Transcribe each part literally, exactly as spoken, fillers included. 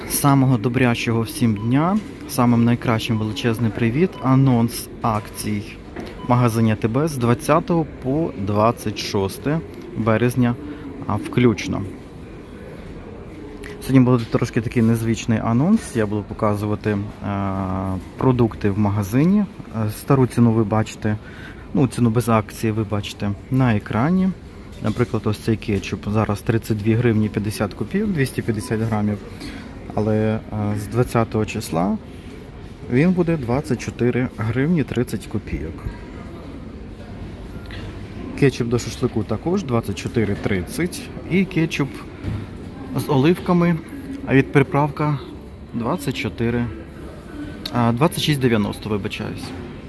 Самого добрячого всім дня, самим найкращим величезний привіт. Анонс акцій в магазині а те бе з двадцятого по двадцять шосте березня включно. Сьогодні буде трошки такий незвичний анонс. Я буду показувати е, продукти в магазині. Стару ціну ви бачите, ну ціну без акції ви бачите на екрані. Наприклад, ось цей кетчуп зараз тридцять дві гривні п'ятдесят копійок, двісті п'ятдесят грамів. Але з двадцятого числа він буде двадцять чотири гривні тридцять копійок. Кетчуп до шашлику також двадцять чотири тридцять. І кетчуп з оливками від приправка двадцять чотири, двадцять шість дев'яносто, вибачаюсь.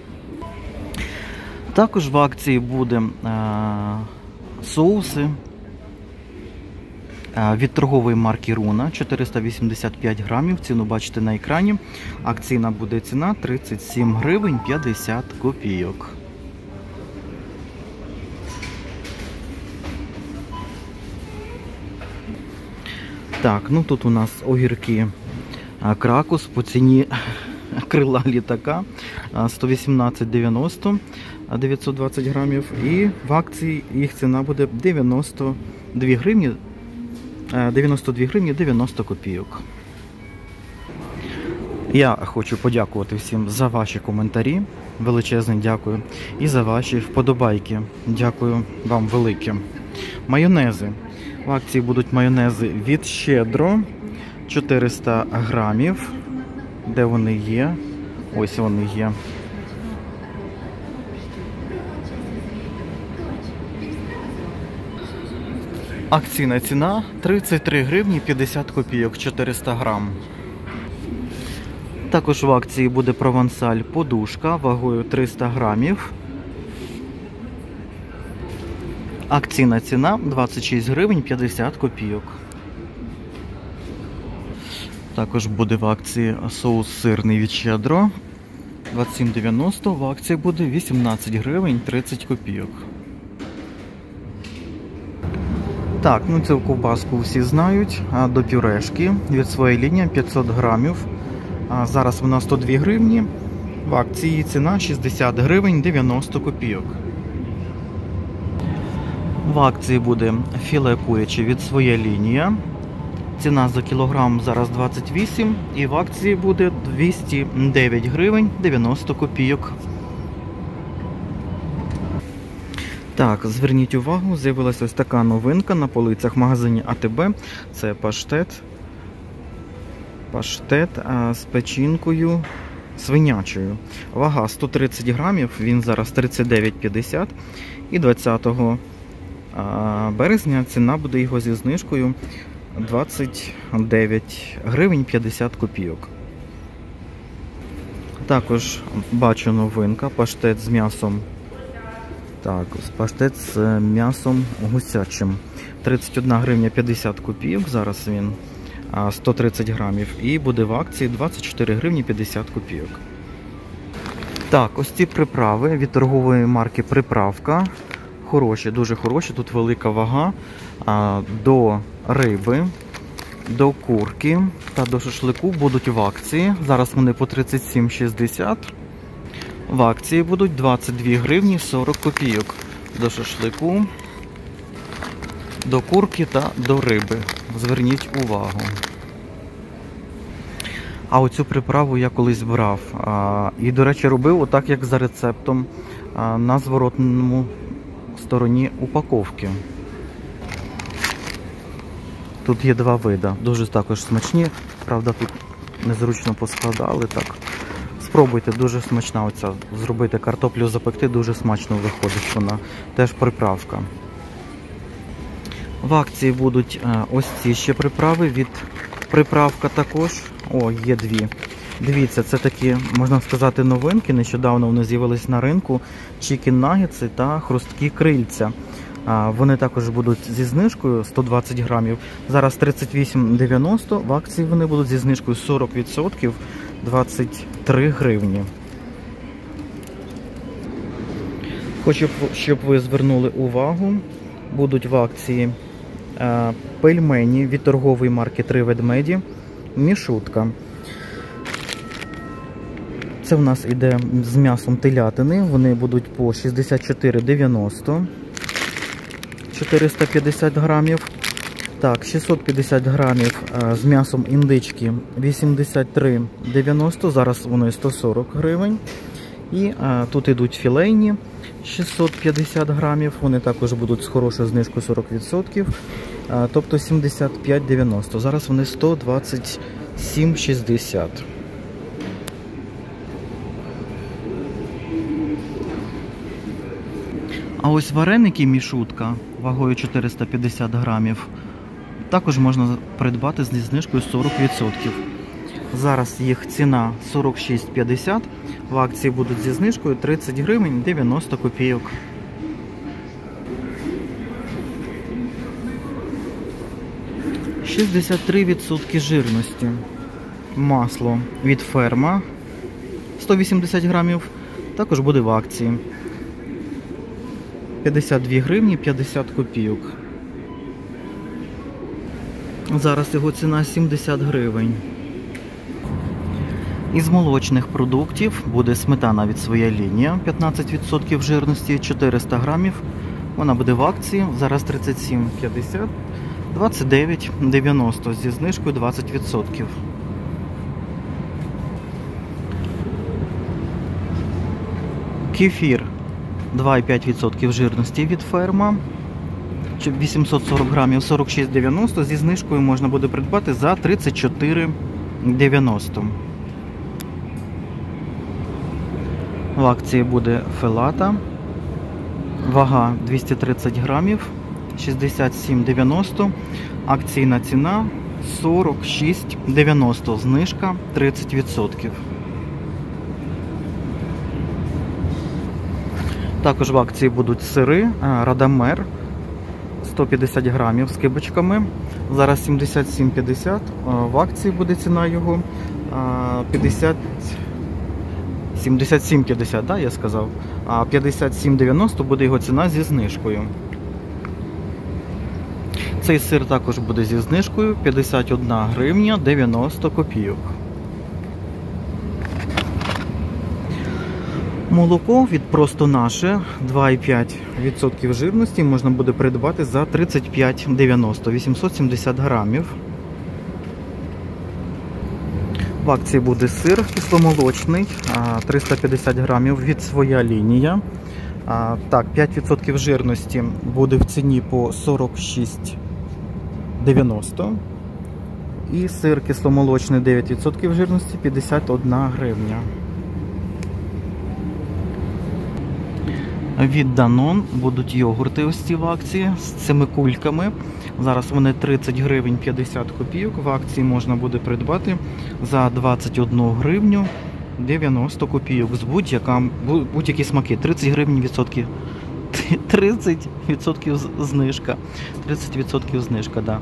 Також в акції буде а, соуси від торгової марки Руна, чотириста вісімдесят п'ять грамів, ціну бачите на екрані. Акційна буде ціна тридцять сім гривень п'ятдесят копійок. Так, ну тут у нас огірки кракус по ціні крила літака сто вісімнадцять дев'яносто, дев'ятсот двадцять грамів. І в акції їх ціна буде дев'яносто дві гривні дев'яносто дві гривні дев'яносто копійок. Я хочу подякувати всім за ваші коментарі. Величезне дякую. І за ваші вподобайки. Дякую вам велике. Майонези. В акції будуть майонези від Щедро. чотириста грамів. Де вони є? Ось вони є. Акційна ціна тридцять три гривні п'ятдесят копійок, чотириста грам. Також в акції буде провансаль подушка вагою триста грамів. Акційна ціна двадцять шість гривень п'ятдесят копійок. Також буде в акції соус сирний від Щедро двадцять сім дев'яносто, в акції буде вісімнадцять гривень тридцять копійок. Так, ну цю ковбаску всі знають. А до пюрешки від своєї лінії п'ятсот грамів. А зараз вона сто дві гривні. В акції ціна шістдесят гривень дев'яносто копійок. В акції буде філе куряче від своєї лінії. Ціна за кілограм зараз двадцять вісім. І в акції буде двісті дев'ять гривень дев'яносто копійок. Так, зверніть увагу, з'явилася ось така новинка на полицях в магазині а те бе. Це паштет. Паштет а, з печінкою свинячою. Вага сто тридцять грамів, він зараз тридцять дев'ять п'ятдесят. І двадцятого березня ціна буде його зі знижкою двадцять дев'ять гривень п'ятдесят копійок. Також бачу новинка, паштет з м'ясом. Так, паштет з м'ясом гусячим. тридцять одна гривня п'ятдесят копійок, зараз він сто тридцять грамів. І буде в акції двадцять чотири гривні п'ятдесят копійок. Так, ось ці приправи від торгової марки Приправка. Хороші, дуже хороші, тут велика вага. А, до риби, до курки та до шашлику будуть в акції. Зараз вони по тридцять сім шістдесят. В акції будуть двадцять дві гривні сорок копійок. До шашлику, до курки та до риби. Зверніть увагу. А оцю приправу я колись брав. А, і, до речі, робив отак, як за рецептом а, на зворотному стороні упаковки. Тут є два види. Дуже також смачні. Правда, тут незручно поскладали. Так. Спробуйте, дуже смачна оця. Зробити картоплю запекти, дуже смачно виходить вона. Теж приправка. В акції будуть ось ці ще приправи від Приправка також. О, є дві. Дивіться, це такі, можна сказати, новинки. Нещодавно вони з'явились на ринку. Чікен нагетси та хрусткі крильця. Вони також будуть зі знижкою сто двадцять грамів. Зараз тридцять вісім дев'яносто. В акції вони будуть зі знижкою сорок відсотків, двадцять три гривні. Хочу, щоб ви звернули увагу, будуть в акції пельмені від торгової марки «Три ведмеді». мішутка. Це в нас іде з м'ясом телятини, вони будуть по шістдесят чотири дев'яносто, чотириста п'ятдесят грамів. Так, шістсот п'ятдесят грамів з м'ясом індички вісімдесят три дев'яносто, зараз воно сто сорок гривень. І а, тут йдуть філейні шістсот п'ятдесят грамів, вони також будуть з хорошою знижкою сорок відсотків, а, тобто сімдесят п'ять дев'яносто. Зараз вони сто двадцять сім шістдесят. А ось вареники мішутка вагою чотириста п'ятдесят грамів також можна придбати зі знижкою сорок відсотків. Зараз їх ціна сорок шість п'ятдесят, в акції будуть зі знижкою тридцять гривень дев'яносто копійок. шістдесят три відсотки жирності. Масло від Ферма сто вісімдесят грамів також буде в акції. п'ятдесят дві гривні п'ятдесят копійок. Зараз його ціна сімдесят гривень. Із молочних продуктів буде сметана від Своя лінія, п'ятнадцять відсотків жирності, чотириста грамів. Вона буде в акції, зараз тридцять сім п'ятдесят, двадцять дев'ять дев'яносто зі знижкою двадцять відсотків. Кефір два і п'ять відсотків жирності від Ферма, вісімсот сорок грамів, сорок шість дев'яносто, зі знижкою можна буде придбати за тридцять чотири дев'яносто. В акції буде Фелата, вага двісті тридцять грамів, шістдесят сім дев'яносто, акційна ціна сорок шість дев'яносто, знижка тридцять відсотків. Також в акції будуть сири Радамер сто п'ятдесят грамів з кибочками. Зараз сімдесят сім п'ятдесят, в акції буде ціна його п'ятдесят, сімдесят сім п'ятдесят, да, я сказав. А п'ятдесят сім дев'яносто буде його ціна зі знижкою. Цей сир також буде зі знижкою п'ятдесят одна гривня дев'яносто копійок. Молоко від Просто Наше два і п'ять відсотків жирності можна буде придбати за тридцять п'ять дев'яносто, вісімсот сімдесят грамів. В акції буде сир кисломолочний, триста п'ятдесят грамів від Своя лінія. Так, п'ять відсотків жирності буде в ціні по сорок шість дев'яносто. І сир кисломолочний дев'ять відсотків жирності п'ятдесят одна гривня. Від Данон будуть йогурти ось ці в акції з цими кульками. Зараз вони тридцять гривень п'ятдесят копійок. В акції можна буде придбати за двадцять одну гривню дев'яносто копійок з будь-які смаки. тридцять гривень відсотки. тридцять відсотків знижка. тридцять відсотків знижка, да.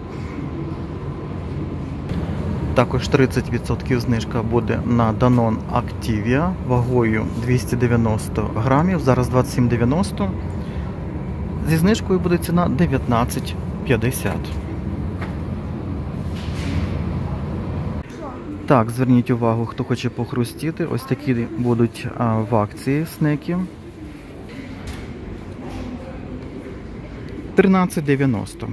Також тридцять відсотків знижка буде на Danone Activia вагою двісті дев'яносто грамів, зараз двадцять сім дев'яносто. Зі знижкою буде ціна дев'ятнадцять п'ятдесят. Так, зверніть увагу, хто хоче похрустіти, ось такі будуть а, в акції снеки. тринадцять дев'яносто.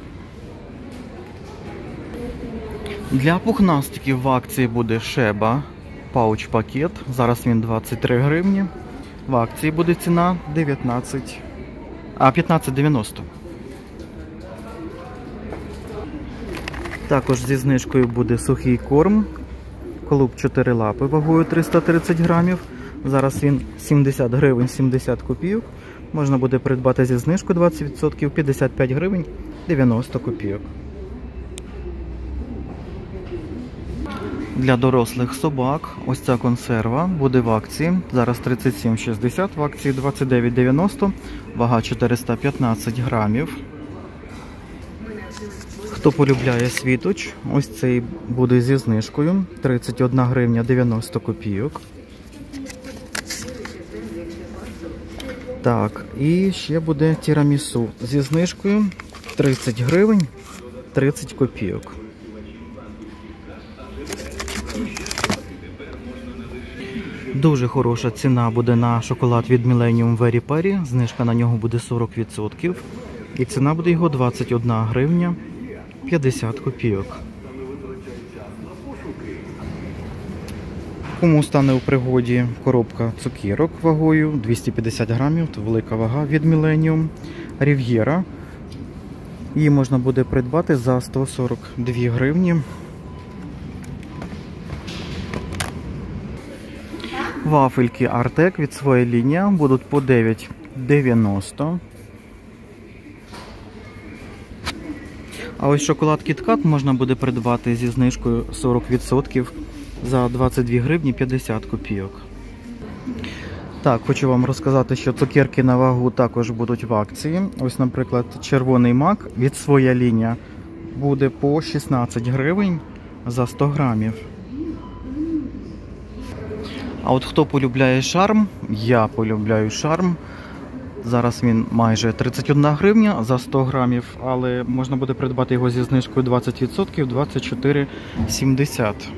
Для пухнастиків в акції буде Шеба пауч пакет. Зараз він двадцять три гривні. В акції буде ціна дев'ятнадцять, а п'ятнадцять дев'яносто. Також зі знижкою буде сухий корм. Клуб чотири лапи вагою триста тридцять грамів. Зараз він сімдесят гривень сімдесят копійок. Можна буде придбати зі знижкою двадцять відсотків п'ятдесят п'ять гривень дев'яносто копійок. Для дорослих собак ось ця консерва буде в акції. Зараз тридцять сім шістдесят, в акції двадцять дев'ять дев'яносто, вага чотириста п'ятнадцять грамів. Хто полюбляє світоч, ось цей буде зі знижкою. тридцять одна гривня дев'яносто копійок. Так, і ще буде тірамісу зі знижкою тридцять гривень тридцять копійок. Дуже хороша ціна буде на шоколад від Millennium Very Peri. Знижка на нього буде сорок відсотків. І ціна буде його двадцять одна гривня п'ятдесят копійок. Кому стане у пригоді коробка цукерок вагою двісті п'ятдесят грамів, то велика вага від Millennium Riviera. Її можна буде придбати за сто сорок дві гривні. Вафельки Артек від своєї лінії будуть по дев'ять дев'яносто. А ось шоколад Кіткат можна буде придбати зі знижкою сорок відсотків за двадцять дві гривні п'ятдесят копійок. Так, хочу вам розказати, що цукерки на вагу також будуть в акції. Ось, наприклад, червоний мак від своя лінія буде по шістнадцять гривень за сто грамів. А от хто полюбляє шарм, я полюбляю шарм. Зараз він майже тридцять одна гривня за сто грамів, але можна буде придбати його зі знижкою двадцять відсотків двадцять чотири сімдесят.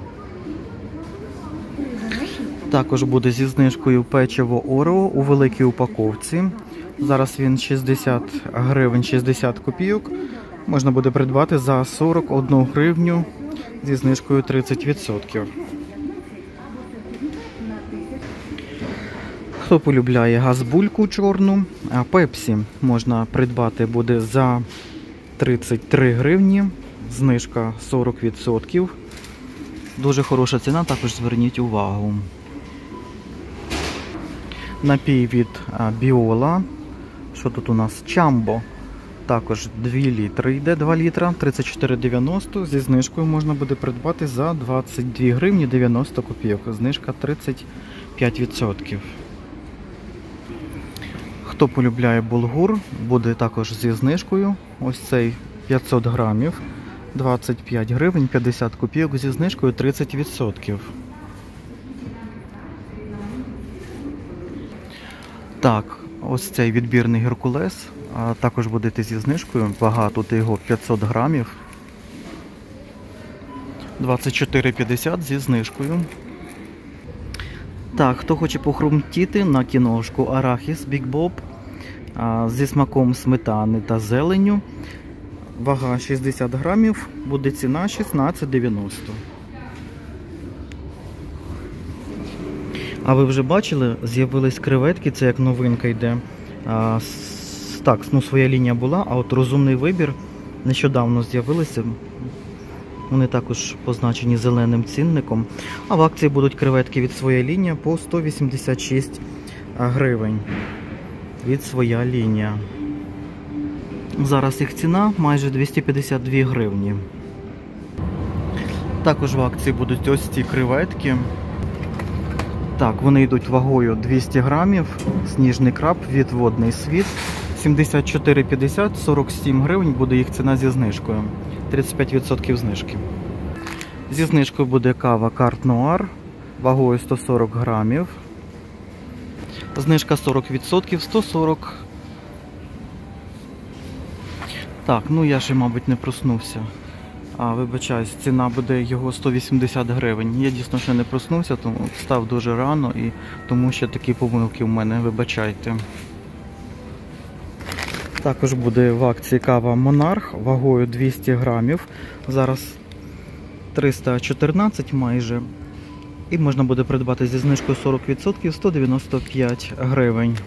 Також буде зі знижкою печиво Орео у великій упаковці. Зараз він шістдесят гривень шістдесят копійок. Можна буде придбати за сорок одну гривню зі знижкою тридцять відсотків. Хто полюбляє газбульку чорну, а пепсі можна придбати буде за тридцять три гривні, знижка сорок відсотків. Дуже хороша ціна, також зверніть увагу. Напій від Біола. Що тут у нас? Чамбо. Також два літри йде, два літра, тридцять чотири дев'яносто. Зі знижкою можна буде придбати за двадцять дві гривні дев'яносто копійок. Знижка тридцять п'ять відсотків. Хто полюбляє булгур, буде також зі знижкою. Ось цей п'ятсот грамів, двадцять п'ять гривень п'ятдесят копійок зі знижкою тридцять відсотків. Так, ось цей відбірний Геркулес, а також буде йти зі знижкою. Вага тут його п'ятсот грамів, двадцять чотири п'ятдесят зі знижкою. Так, хто хоче похрумтіти на кіношку арахіс Big Bob а, зі смаком сметани та зеленню. Вага шістдесят грамів, буде ціна шістнадцять дев'яносто. А ви вже бачили, з'явились креветки, це як новинка йде. А, с, так, ну своя лінія була, а от розумний вибір нещодавно з'явилися. Вони також позначені зеленим цінником. А в акції будуть креветки від своя лінія по сто вісімдесят шість гривень. Від своя лінія. Зараз їх ціна майже двісті п'ятдесят дві гривні. Також в акції будуть ось ці креветки. Так, вони йдуть вагою двісті грамів. Сніжний краб від Водний світ. сімдесят чотири п'ятдесят, сорок сім гривень буде їх ціна зі знижкою. тридцять п'ять відсотків знижки. Зі знижкою буде кава Карт Нуар вагою сто сорок грамів. Знижка сорок відсотків, сто сорок. Так, ну я ще, мабуть, не проснувся. А, вибачаюсь, ціна буде його сто вісімдесят гривень. Я дійсно ще не проснувся, тому встав дуже рано і тому ще такі помилки в мене, вибачайте. Також буде в акції кава Монарх вагою двісті грамів. Зараз триста чотирнадцять майже. І можна буде придбати зі знижкою сорок відсотків сто дев'яносто п'ять гривень.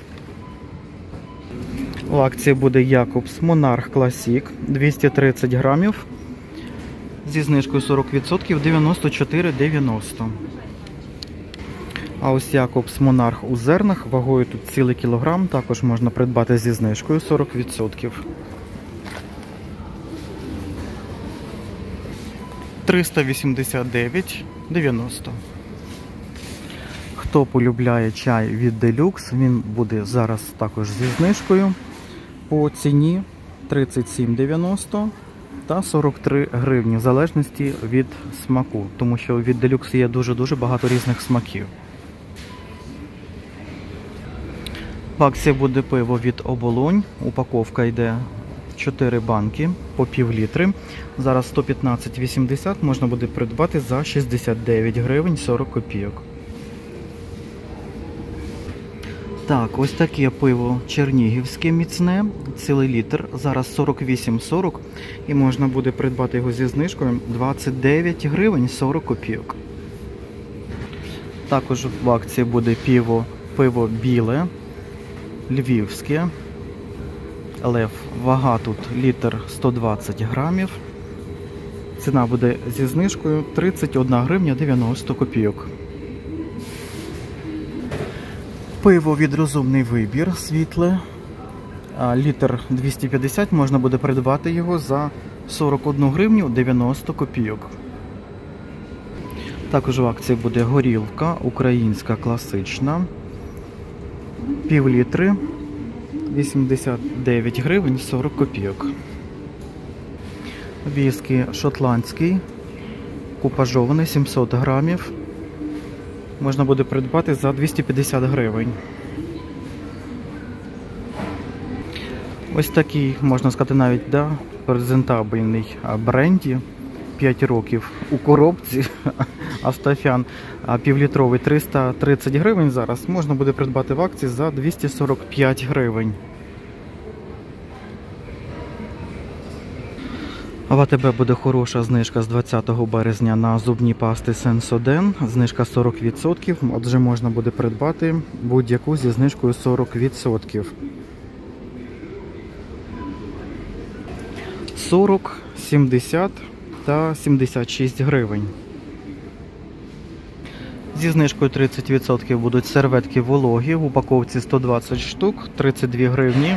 В акції буде Якобс Монарх Класік двісті тридцять грамів. Зі знижкою сорок відсотків дев'яносто чотири дев'яносто. А ось Якобс Монарх у зернах вагою тут цілий кілограм. Також можна придбати зі знижкою сорок відсотків. триста вісімдесят дев'ять дев'яносто. Хто полюбляє чай від Делюкс, він буде зараз також зі знижкою по ціні тридцять сім дев'яносто та сорок три гривні, в залежності від смаку, тому що від Делюкс є дуже-дуже багато різних смаків. В акції буде пиво від Оболонь, упаковка йде чотири банки по пів літри. Зараз сто п'ятнадцять вісімдесят можна буде придбати за шістдесят дев'ять гривень сорок копійок. Так, ось таке пиво чернігівське міцне, цілий літр, зараз сорок вісім сорок і можна буде придбати його зі знижкою двадцять дев'ять гривень сорок копійок. Також в акції буде пиво, пиво біле, львівське, Лев, вага тут літр сто двадцять грамів. Ціна буде зі знижкою тридцять одна гривня дев'яносто копійок. Пиво від Розумний Вибір світле, літр двісті п'ятдесят, можна буде придбати його за сорок одну гривню дев'яносто копійок. Також в акції буде горілка, українська класична, пів літри, вісімдесят дев'ять гривень сорок копійок. Віскі шотландський, купажований, сімсот грамів. Можна буде придбати за двісті п'ятдесят гривень. Ось такий, можна сказати, навіть да, презентабельний бренді, п'ять років у коробці, Автофян, півлітровий, триста тридцять гривень зараз. Можна буде придбати в акції за двісті сорок п'ять гривень. В АТБ буде хороша знижка з двадцятого березня на зубні пасти Сенсоден. Знижка сорок відсотків, отже можна буде придбати будь-яку зі знижкою сорок відсотків. сорок, сімдесят та сімдесят шість гривень. Зі знижкою тридцять відсотків будуть серветки вологі в упаковці сто двадцять штук, тридцять дві гривні.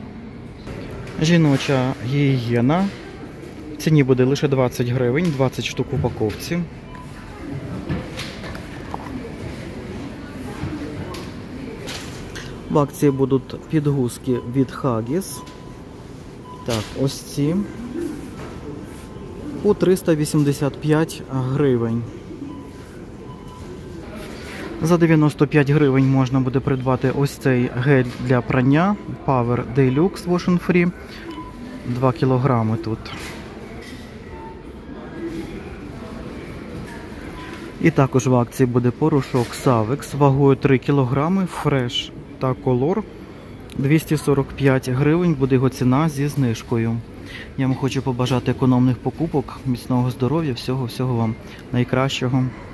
Жіноча гігієна. В ціні буде лише двадцять гривень, двадцять штук в упаковці. В акції будуть підгузки від Huggies. Так, ось ці. По триста вісімдесят п'ять гривень. За дев'яносто п'ять гривень можна буде придбати ось цей гель для прання Power Deluxe Wash and Free. два кілограми тут. І також в акції буде порошок Savex вагою три кілограми, Fresh та Color. двісті сорок п'ять гривень буде його ціна зі знижкою. Я вам хочу побажати економних покупок, міцного здоров'я, всього-всього вам найкращого.